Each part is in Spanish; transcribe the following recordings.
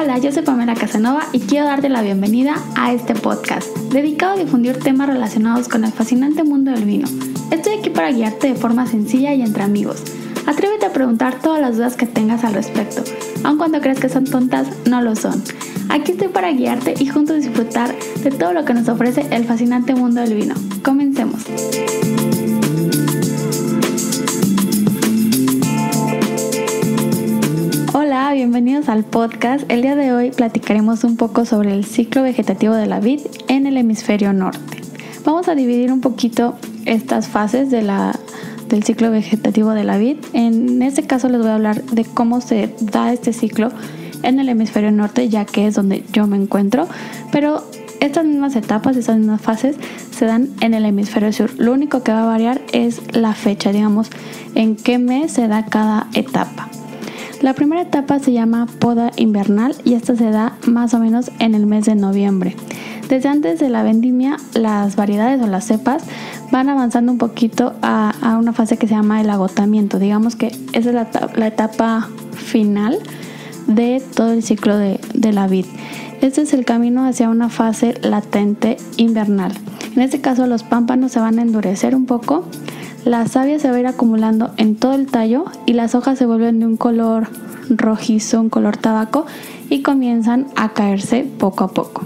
Hola, yo soy Pamela Casanova y quiero darte la bienvenida a este podcast, dedicado a difundir temas relacionados con el fascinante mundo del vino. Estoy aquí para guiarte de forma sencilla y entre amigos. Atrévete a preguntar todas las dudas que tengas al respecto, aun cuando creas que son tontas, no lo son. Aquí estoy para guiarte y juntos disfrutar de todo lo que nos ofrece el fascinante mundo del vino. Comencemos. Hola, bienvenidos al podcast. El día de hoy platicaremos un poco sobre el ciclo vegetativo de la vid en el hemisferio norte. Vamos a dividir un poquito estas fases del ciclo vegetativo de la vid. En este caso les voy a hablar de cómo se da este ciclo en el hemisferio norte, ya que es donde yo me encuentro, pero estas mismas etapas, estas mismas fases se dan en el hemisferio sur. Lo único que va a variar es la fecha, digamos, en qué mes se da cada etapa. La primera etapa se llama poda invernal y esta se da más o menos en el mes de noviembre. Desde antes de la vendimia, las variedades o las cepas van avanzando un poquito a una fase que se llama el agotamiento. Digamos que esa es la etapa final de todo el ciclo de la vid. Este es el camino hacia una fase latente invernal. En este caso, los pámpanos se van a endurecer un poco, la savia se va a ir acumulando en todo el tallo y las hojas se vuelven de un color rojizo, un color tabaco, y comienzan a caerse poco a poco.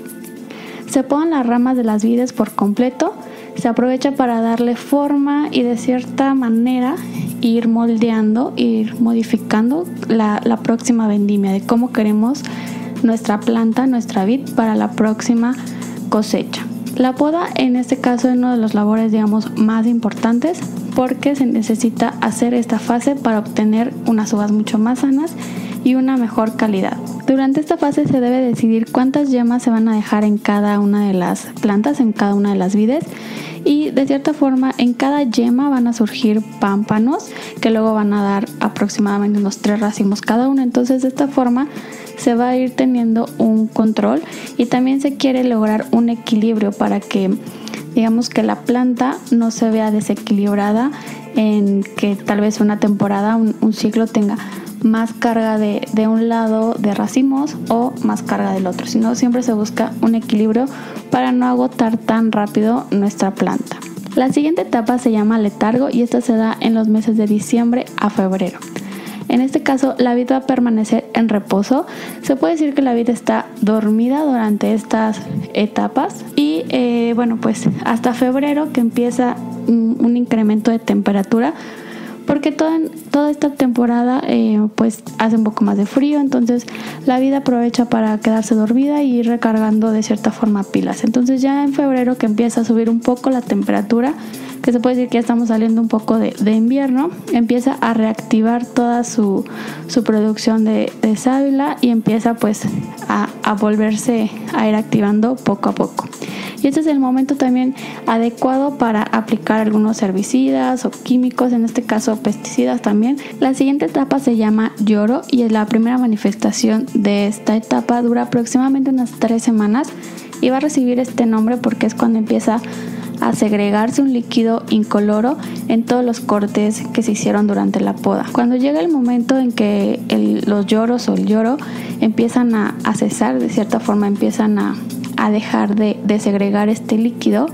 Se podan las ramas de las vides por completo, se aprovecha para darle forma y de cierta manera ir moldeando, ir modificando la próxima vendimia, de cómo queremos nuestra planta, nuestra vid para la próxima cosecha. La poda en este caso es uno de los labores, digamos, más importantes, porque se necesita hacer esta fase para obtener unas uvas mucho más sanas y una mejor calidad. Durante esta fase se debe decidir cuántas yemas se van a dejar en cada una de las plantas, en cada una de las vides, y de cierta forma en cada yema van a surgir pámpanos que luego van a dar aproximadamente unos 3 racimos cada uno. Entonces de esta forma se va a ir teniendo un control y también se quiere lograr un equilibrio para que, digamos, que la planta no se vea desequilibrada, en que tal vez una temporada, un ciclo tenga más carga de un lado de racimos o más carga del otro, sino siempre se busca un equilibrio para no agotar tan rápido nuestra planta. La siguiente etapa se llama letargo y esta se da en los meses de diciembre a febrero. En este caso, la vid va a permanecer en reposo. Se puede decir que la vid está dormida durante estas etapas y pues hasta febrero, que empieza un incremento de temperatura, porque toda esta temporada pues hace un poco más de frío, entonces la vid aprovecha para quedarse dormida y ir recargando de cierta forma pilas. Entonces ya en febrero, que empieza a subir un poco la temperatura, que se puede decir que ya estamos saliendo un poco de invierno, empieza a reactivar toda su producción de sábila y empieza pues a volverse a ir activando poco a poco. Y este es el momento también adecuado para aplicar algunos herbicidas o químicos, en este caso pesticidas también. La siguiente etapa se llama lloro y es la primera manifestación de esta etapa, dura aproximadamente unas 3 semanas y va a recibir este nombre porque es cuando empieza a segregarse un líquido incoloro en todos los cortes que se hicieron durante la poda. Cuando llega el momento en que los lloros o el lloro empiezan a cesar, de cierta forma empiezan a dejar de segregar este líquido,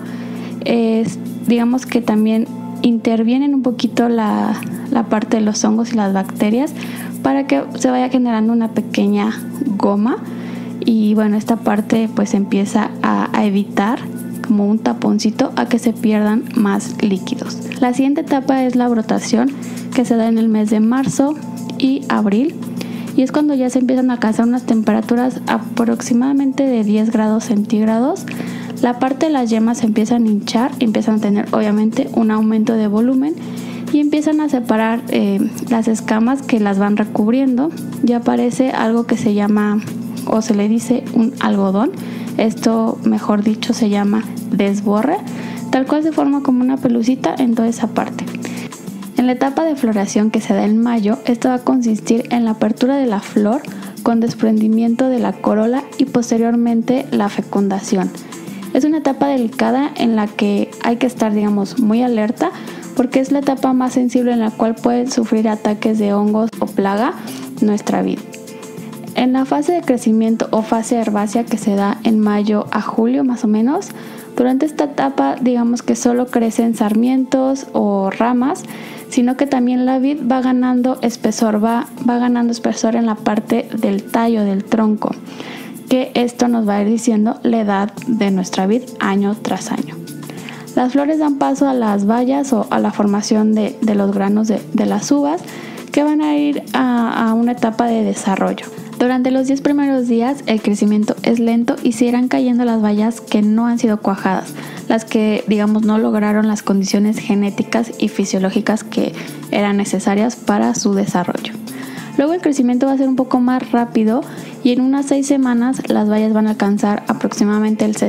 digamos que también intervienen un poquito la parte de los hongos y las bacterias para que se vaya generando una pequeña goma y bueno, esta parte pues empieza a evitar como un taponcito a que se pierdan más líquidos. La siguiente etapa es la brotación, que se da en el mes de marzo y abril, y es cuando ya se empiezan a alcanzar unas temperaturas aproximadamente de 10 grados centígrados. La parte de las yemas se empiezan a hinchar, empiezan a tener obviamente un aumento de volumen y empiezan a separar las escamas que las van recubriendo. Ya aparece algo que se llama, o se le dice, un algodón. Esto, mejor dicho, se llama desborre, tal cual se forma como una pelucita en toda esa parte. En la etapa de floración, que se da en mayo, esta va a consistir en la apertura de la flor con desprendimiento de la corola y posteriormente la fecundación. Es una etapa delicada en la que hay que estar, digamos, muy alerta porque es la etapa más sensible en la cual pueden sufrir ataques de hongos o plaga nuestra vid. En la fase de crecimiento o fase herbácea que se da en mayo a julio más o menos, durante esta etapa digamos que solo crecen sarmientos o ramas, sino que también la vid va ganando espesor, va ganando espesor en la parte del tallo, del tronco, que esto nos va a ir diciendo la edad de nuestra vid año tras año. Las flores dan paso a las bayas o a la formación de los granos de las uvas, que van a ir a una etapa de desarrollo. Durante los 10 primeros días el crecimiento es lento y se irán cayendo las bayas que no han sido cuajadas, las que digamos no lograron las condiciones genéticas y fisiológicas que eran necesarias para su desarrollo. Luego el crecimiento va a ser un poco más rápido y en unas 6 semanas las bayas van a alcanzar aproximadamente el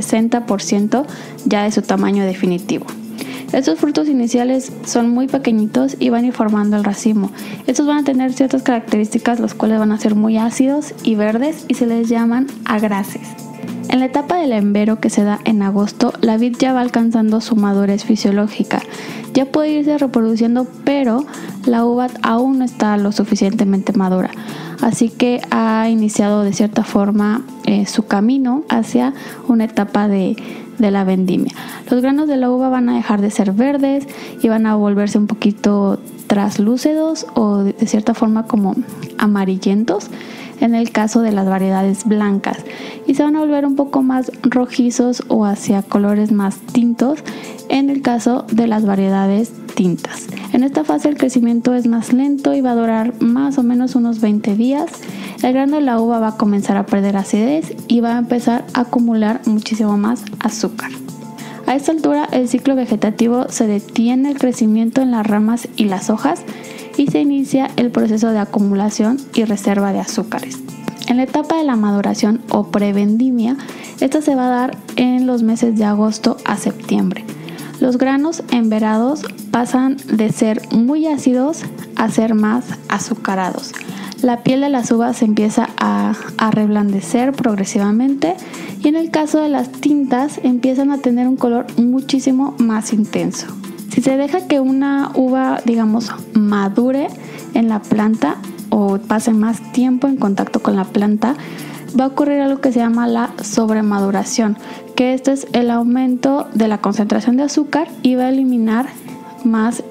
60% ya de su tamaño definitivo. Estos frutos iniciales son muy pequeñitos y van a ir formando el racimo. Estos van a tener ciertas características, los cuales van a ser muy ácidos y verdes y se les llaman agraces. En la etapa del embero que se da en agosto, la vid ya va alcanzando su madurez fisiológica. Ya puede irse reproduciendo, pero la uva aún no está lo suficientemente madura. Así que ha iniciado de cierta forma su camino hacia una etapa de la vendimia. Los granos de la uva van a dejar de ser verdes y van a volverse un poquito traslúcidos o de cierta forma como amarillentos en el caso de las variedades blancas, y se van a volver un poco más rojizos o hacia colores más tintos en el caso de las variedades tintas. En esta fase el crecimiento es más lento y va a durar más o menos unos 20 días. El grano de la uva va a comenzar a perder acidez y va a empezar a acumular muchísimo más azúcar. A esta altura el ciclo vegetativo se detiene el crecimiento en las ramas y las hojas y se inicia el proceso de acumulación y reserva de azúcares. En la etapa de la maduración o prevendimia, esta se va a dar en los meses de agosto a septiembre. Los granos emberados pasan de ser muy ácidos a ser más azucarados. La piel de las uvas se empieza a reblandecer progresivamente y en el caso de las tintas empiezan a tener un color muchísimo más intenso. Si se deja que una uva, digamos, madure en la planta o pase más tiempo en contacto con la planta, va a ocurrir algo que se llama la sobremaduración, que esto es el aumento de la concentración de azúcar y va a eliminar más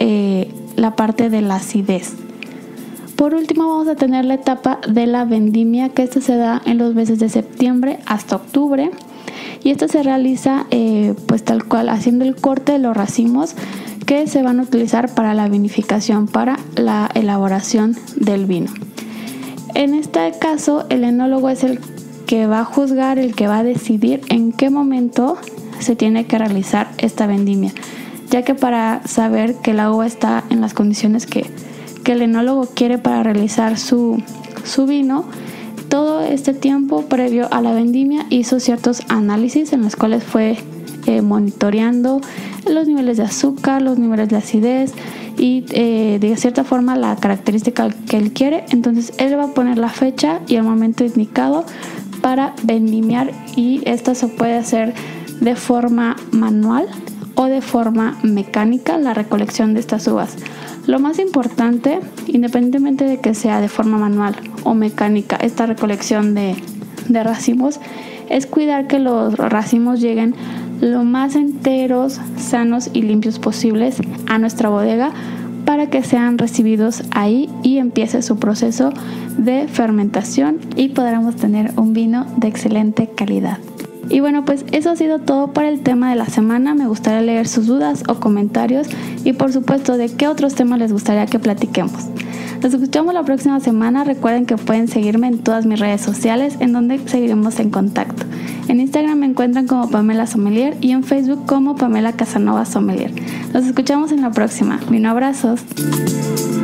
la parte de la acidez. Por último vamos a tener la etapa de la vendimia, que esta se da en los meses de septiembre hasta octubre, y esta se realiza pues tal cual haciendo el corte de los racimos que se van a utilizar para la vinificación, para la elaboración del vino. En este caso el enólogo es el que va a juzgar, el que va a decidir en qué momento se tiene que realizar esta vendimia, ya que para saber que la uva está en las condiciones que el enólogo quiere para realizar su vino, todo este tiempo previo a la vendimia hizo ciertos análisis en los cuales fue monitoreando los niveles de azúcar, los niveles de acidez y de cierta forma la característica que él quiere. Entonces él va a poner la fecha y el momento indicado para vendimiar, y esto se puede hacer de forma manual o de forma mecánica, la recolección de estas uvas. Lo más importante, independientemente de que sea de forma manual o mecánica, esta recolección de racimos, es cuidar que los racimos lleguen lo más enteros, sanos y limpios posibles a nuestra bodega para que sean recibidos ahí y empiece su proceso de fermentación y podamos tener un vino de excelente calidad. Y bueno, pues eso ha sido todo para el tema de la semana. Me gustaría leer sus dudas o comentarios y por supuesto de qué otros temas les gustaría que platiquemos. Nos escuchamos la próxima semana. Recuerden que pueden seguirme en todas mis redes sociales, en donde seguiremos en contacto. En Instagram me encuentran como Pamela Sommelier y en Facebook como Pamela Casanova Sommelier. Nos escuchamos en la próxima. Abrazos.